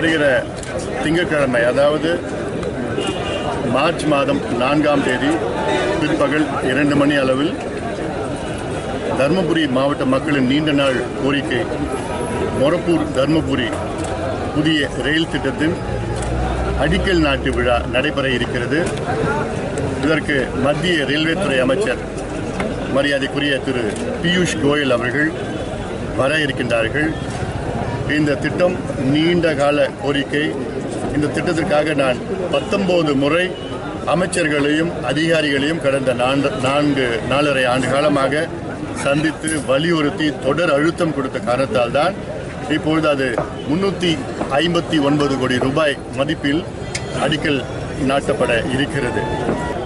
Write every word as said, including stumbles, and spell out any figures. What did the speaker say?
வருகிற திங்கட்கிழமை அதாவது மார்ச் மாதம் நான்காம் தேதி பிற்பகல் இரண்டு மணி அளவில் தருமபுரி மாவட்ட மக்களின் நீண்ட நாள் கோரிக்கை மொரப்பூர் தருமபுரி புதிய ரயில் திட்டத்தின் அடிக்கல் நாட்டு விழா நடைபெற இருக்கிறது. இதற்கு மத்திய ரயில்வே துறை அமைச்சர் மரியாதைக்குரிய திரு பியூஷ் கோயல் அவர்கள் வர இருக்கின்றார்கள். இந்த திட்டம் நீண்ட கால கோரிக்கை. இந்த திட்டத்திற்காக நான் பத்தொன்பது முறை அமைச்சர்களையும் அதிகாரிகளையும் கடந்த நான்கு நாலரை ஆண்டு காலமாக சந்தித்து வலியுறுத்தி தொடர் அழுத்தம் கொடுத்த காரணத்தால் தான் இப்பொழுது அது முன்னூற்றி ஐம்பத்தி ஒன்பது கோடி ரூபாய் மதிப்பில் அடிக்கல் நாட்டப்பட இருக்கிறது.